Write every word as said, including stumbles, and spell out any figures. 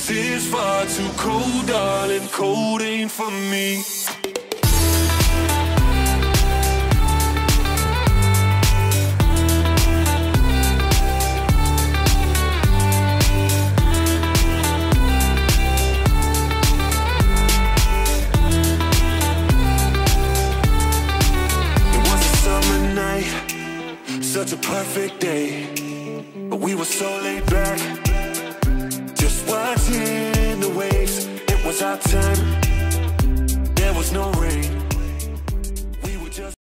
This is far too cold, darling, cold ain't for me. Such a perfect day, but we were so laid back, just watching the waves. It was our time, there was no